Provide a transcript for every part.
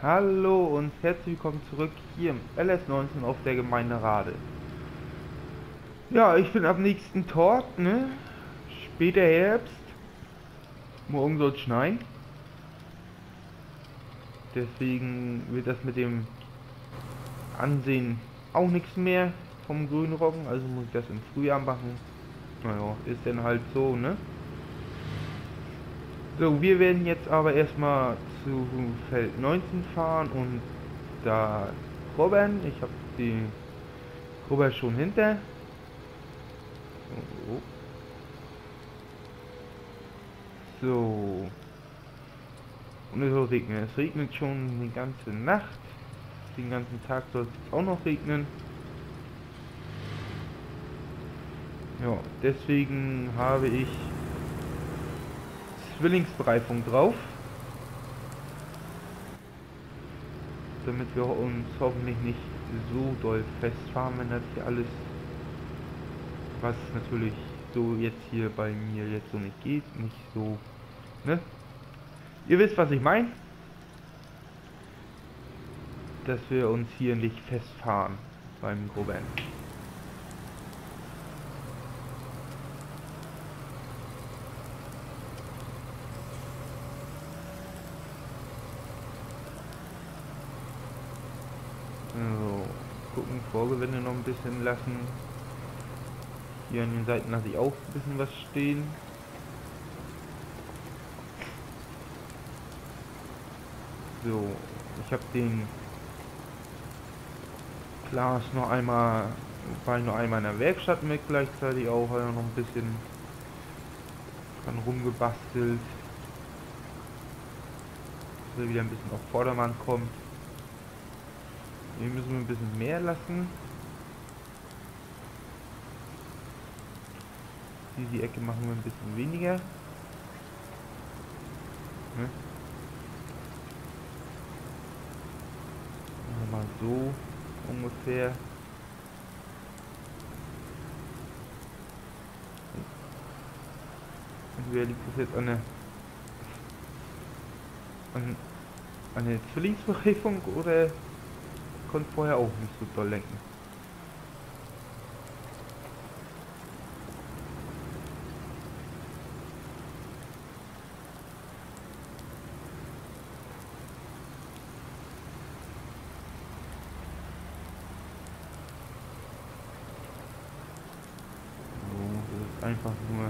Hallo und herzlich willkommen zurück hier im LS19 auf der Gemeinde Rade. Ja, ich bin am nächsten Tag, ne? Später Herbst. Morgen soll es schneien. Deswegen wird das mit dem Ansehen auch nichts mehr vom grünen Roggen. Also muss ich das im Frühjahr machen. Naja, ist dann halt so, ne? So, wir werden jetzt aber erstmal zu Feld 19 fahren und da rubbern. Ich habe die Rubber schon hinter. Oh. So. Und es soll regnen. Es regnet schon die ganze Nacht. Den ganzen Tag soll es auch noch regnen. Ja, deswegen habe ich Zwillingsbereifung drauf. Damit wir uns hoffentlich nicht so doll festfahren, wenn das hier alles, was natürlich so jetzt hier bei mir jetzt so nicht geht, nicht so, ne? Ihr wisst, was ich meine. Dass wir uns hier nicht festfahren beim Grubbern. So, gucken, Vorgewände noch ein bisschen lassen. Hier an den Seiten lasse ich auch ein bisschen was stehen. So, ich habe den Glas noch einmal, war ich noch einmal in der Werkstatt mit, gleichzeitig auch noch ein bisschen dran rumgebastelt, dass er wieder ein bisschen auf Vordermann kommt. Hier müssen wir ein bisschen mehr lassen. Die Ecke machen wir ein bisschen weniger. Ne? Mal so ungefähr. Entweder liegt das jetzt an der Zwillingsbereifung oder konnte vorher auch nicht so doll lenken. So, das ist einfach nur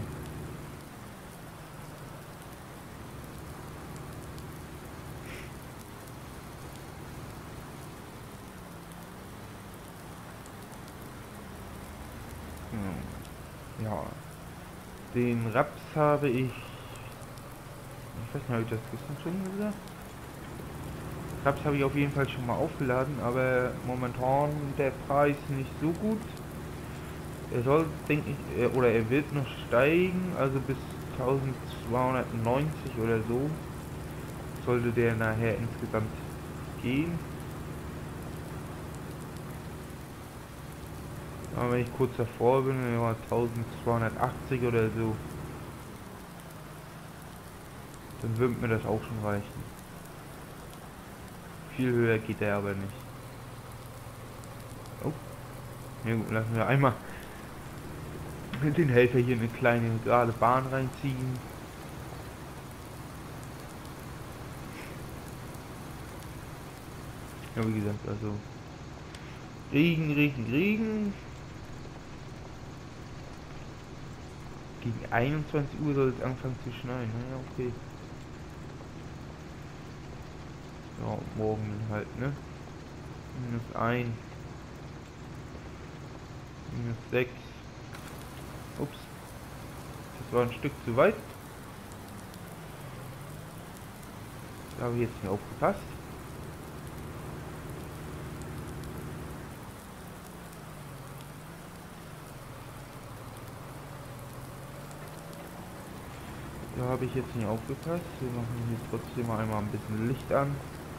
ja, den Raps habe ich weiß nicht, habe ich das gestern schon gesagt? Raps habe ich auf jeden Fall schon mal aufgeladen, aber momentan der Preis nicht so gut. Er soll, denke ich, oder er wird noch steigen, also bis 1290 oder so sollte der nachher insgesamt gehen. Aber wenn ich kurz davor bin, ja, 1280 oder so, dann wird mir das auch schon reichen. Viel höher geht er aber nicht. Oh, ja gut, lassen wir einmal mit den Helfer hier eine kleine gerade Bahn reinziehen. Ja, wie gesagt, also Regen, Regen, Regen. Gegen 21 Uhr soll es anfangen zu schneien. Naja, okay. Ja, morgen halt, ne? -1. -6. Ups. Das war ein Stück zu weit. Da habe ich jetzt nicht aufgepasst. Da habe ich jetzt nicht aufgepasst. Wir machen hier trotzdem mal einmal ein bisschen Licht an.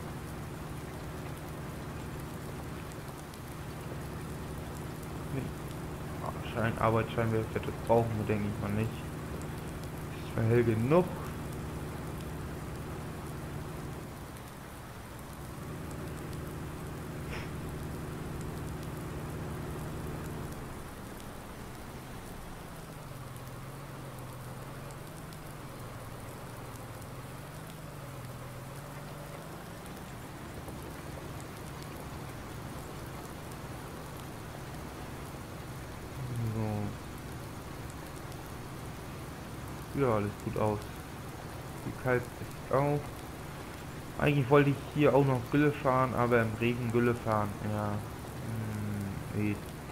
Arbeitsscheinwerfer, das brauchen wir, denke ich mal nicht. Das ist für hell genug. Ja, alles gut aus. Die kalt ist auch. Eigentlich wollte ich hier auch noch Gülle fahren, aber im Regen Gülle fahren, ja. Nee.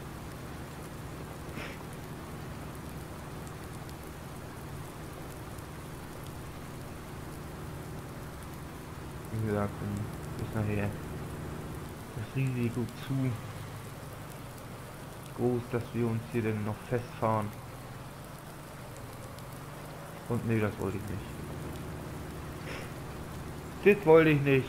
Wie gesagt, dann ist nachher das Risiko zu groß, dass wir uns hier dann noch festfahren. Und nee, das wollte ich nicht. Das wollte ich nicht.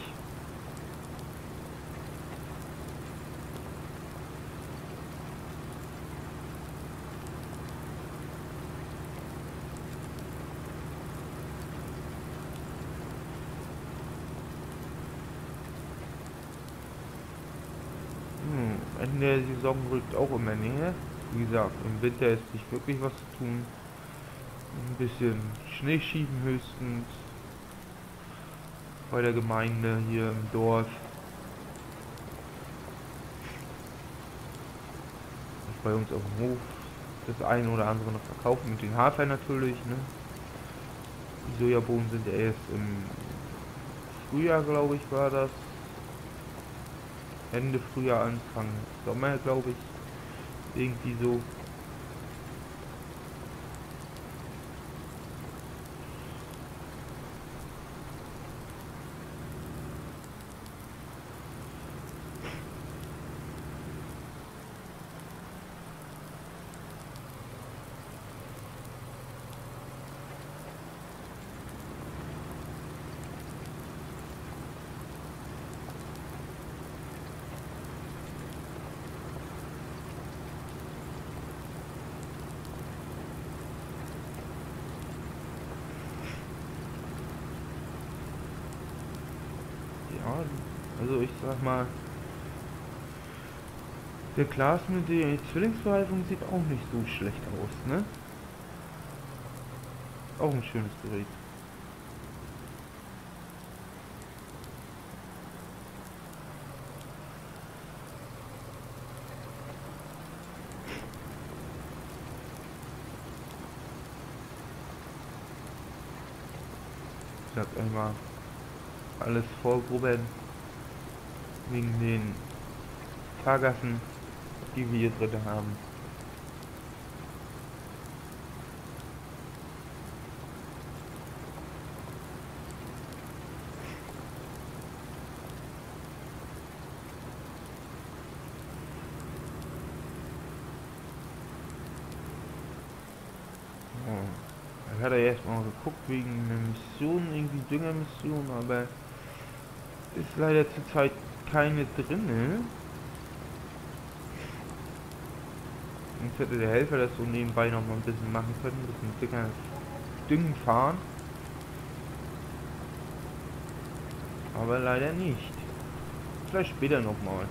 Ende der Saison rückt auch immer näher. Wie gesagt, im Winter ist nicht wirklich was zu tun. Ein bisschen Schnee schieben höchstens. Bei der Gemeinde hier im Dorf. Und bei uns auf dem Hof das eine oder andere noch verkaufen. Mit den Hafer natürlich, ne? Die Sojabohnen sind ja erst im Frühjahr, glaube ich, war das. Ende Frühjahr, Anfang Sommer, glaube ich. Irgendwie so. Ja, also ich sag mal, der Glas mit der Zwillingsbereifung sieht auch nicht so schlecht aus, ne? Auch ein schönes Gerät. Ich sag einmal, alles vorgrubbeln wegen den Fahrgassen, die wir hier drin haben. Ich hatte erstmal geguckt wegen einer Mission, irgendwie Düngermission, aber ist leider zurzeit keine drinne. Sonst hätte der Helfer das so nebenbei noch mal ein bisschen machen können, ein bisschen dicker Düngen fahren. Aber leider nicht. Vielleicht später nochmal.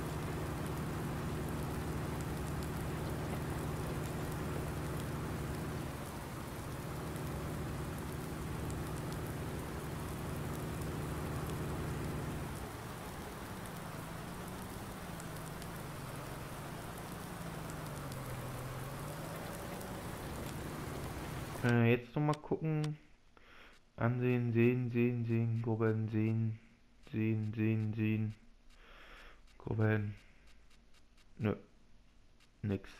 Jetzt noch mal gucken. Ansehen, sehen, grubbeln, sehen, grubbeln. Nö, nix.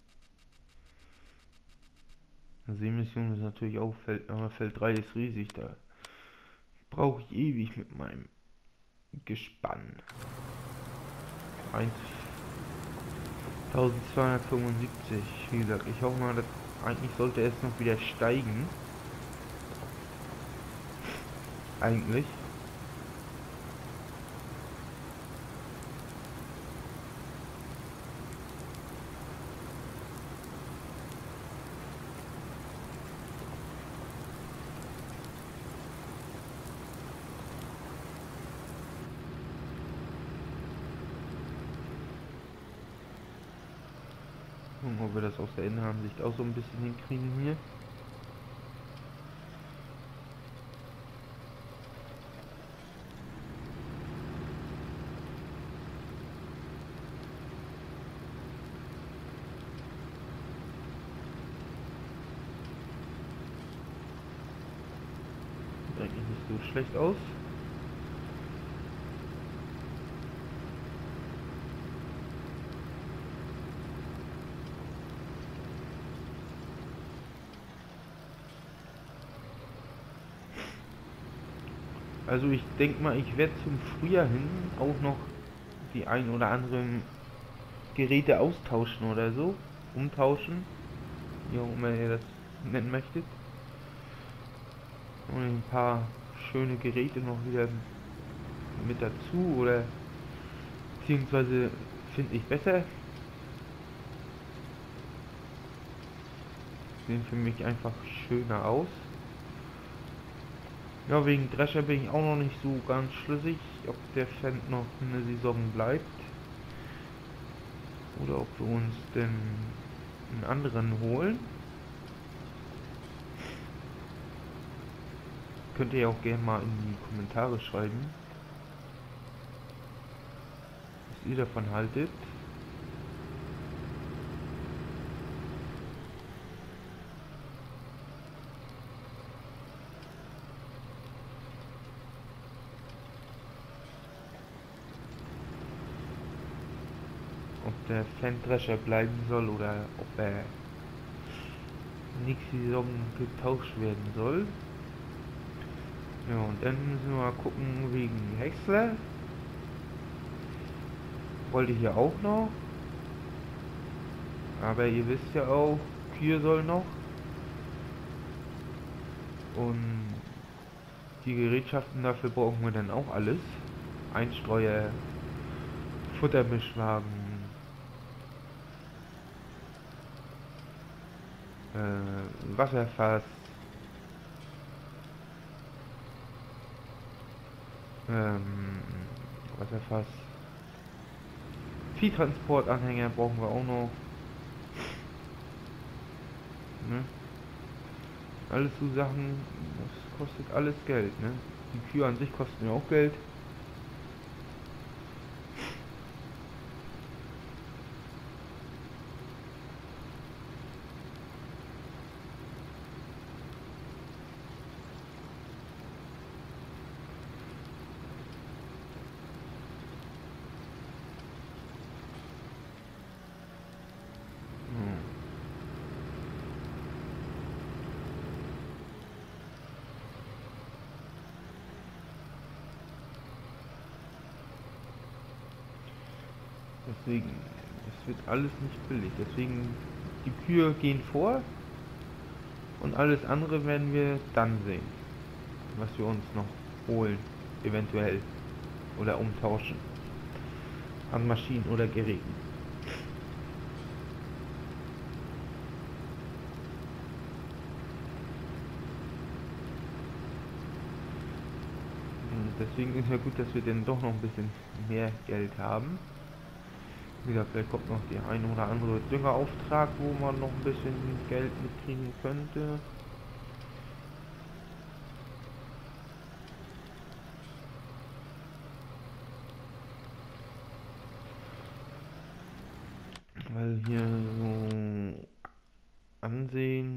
Seemission ist natürlich auch Feld, aber Feld 3 ist riesig, da brauche ich ewig mit meinem Gespann. 1275, wie gesagt, ich hoffe mal, dass eigentlich sollte es noch wieder steigen. Eigentlich. Gucken, ob wir das aus der Innenansicht auch so ein bisschen hinkriegen hier. eigentlich nicht so schlecht aus. Also ich denke mal, ich werde zum Frühjahr hin auch noch die ein oder anderen Geräte austauschen oder so. Umtauschen. Wie auch immer ihr das nennen möchtet. Und ein paar schöne Geräte noch wieder mit dazu oder beziehungsweise finde ich besser. Sehen für mich einfach schöner aus. Ja, wegen Drescher bin ich auch noch nicht so ganz schlüssig, ob der Fendt noch eine Saison bleibt. Oder ob wir uns denn einen anderen holen. Könnt ihr auch gerne mal in die Kommentare schreiben, was ihr davon haltet. Ob der Fendt-Drescher bleiben soll oder ob er nächste Saison getauscht werden soll. Ja, und dann müssen wir mal gucken wegen Häcksler. Wollte ich ja auch noch. Aber ihr wisst ja auch, Kühe soll noch. Und die Gerätschaften dafür brauchen wir dann auch alles. Einstreuer, Futtermischwagen, Wasserfass, Wasserfass, Viehtransportanhänger brauchen wir auch noch. Ne? Alles so Sachen, das kostet alles Geld. Ne? Die Kühe an sich kosten ja auch Geld. Deswegen, es wird alles nicht billig. Deswegen, die Kühe gehen vor und alles andere werden wir dann sehen, was wir uns noch holen, eventuell, oder umtauschen an Maschinen oder Geräten. Und deswegen ist ja gut, dass wir dann doch noch ein bisschen mehr Geld haben. Wieder, vielleicht kommt noch der ein oder andere Düngerauftrag, wo man noch ein bisschen Geld mitkriegen könnte. Weil hier so ansehen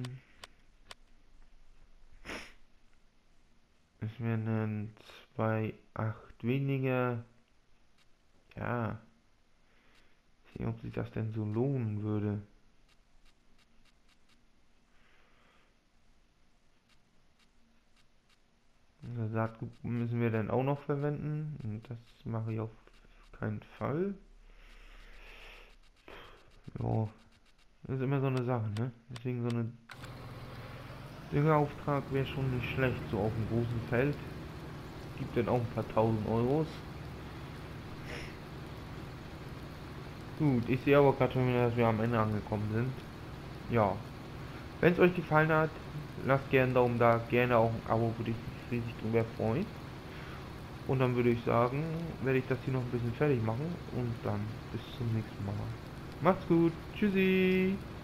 ist mir dann 2,8 weniger. Ja. Sehen, ob sich das denn so lohnen würde. Saatgut müssen wir dann auch noch verwenden. Und das mache ich auf keinen Fall. Ja, das ist immer so eine Sache, ne? Deswegen so eine Düngerauftrag wäre schon nicht schlecht, so auf dem großen Feld. Gibt dann auch ein paar tausend Euros. Gut, ich sehe aber gerade schon wieder, dass wir am Ende angekommen sind. Ja, wenn es euch gefallen hat, lasst gerne einen Daumen da, gerne auch ein Abo, würde ich mich riesig drüber freuen. Und dann würde ich sagen, werde ich das hier noch ein bisschen fertig machen und dann bis zum nächsten Mal. Macht's gut, tschüssi!